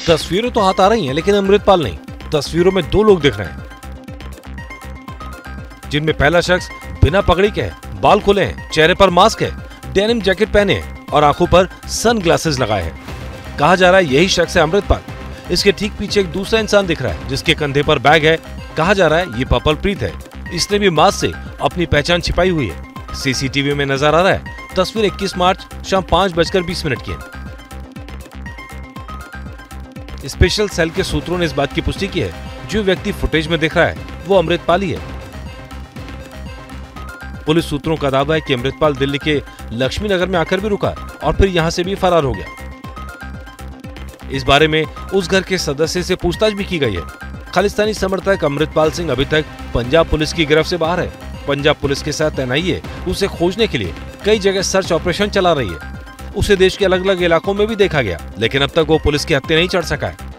तस्वीरें तो हाथ आ रही हैं, लेकिन अमृतपाल नहीं। तस्वीरों में दो लोग दिख रहे हैं, जिनमें पहला शख्स बिना पगड़ी के है, बाल खुले हैं, चेहरे पर मास्क है, डेनिम जैकेट पहने हैं और आंखों पर सनग्लासेस लगाए हैं। कहा जा रहा है यही शख्स है अमृतपाल। इसके ठीक पीछे एक दूसरा इंसान दिख रहा है, जिसके कंधे पर बैग है। कहा जा रहा है ये पपल प्रीत है। इसने भी मास्क से अपनी पहचान छिपाई हुई है। सीसीटीवी में नजर आ रहा है। तस्वीर 21 मार्च शाम 5:20 की है। स्पेशल सेल के सूत्रों ने इस बात की पुष्टि की है, जो व्यक्ति फुटेज में दिख रहा है वो अमृतपाल ही है। पुलिस सूत्रों का दावा है कि अमृतपाल दिल्ली के लक्ष्मी नगर में आकर भी रुका और फिर यहां से भी फरार हो गया। इस बारे में उस घर के सदस्य से पूछताछ भी की गई है। खालिस्तानी समर्थक अमृतपाल सिंह अभी तक पंजाब पुलिस की गिरफ्त से बाहर है। पंजाब पुलिस के साथ एनआईए उसे खोजने के लिए कई जगह सर्च ऑपरेशन चला रही है। उसे देश के अलग अलग इलाकों में भी देखा गया, लेकिन अब तक वो पुलिस के हत्थे नहीं चढ़ सका है।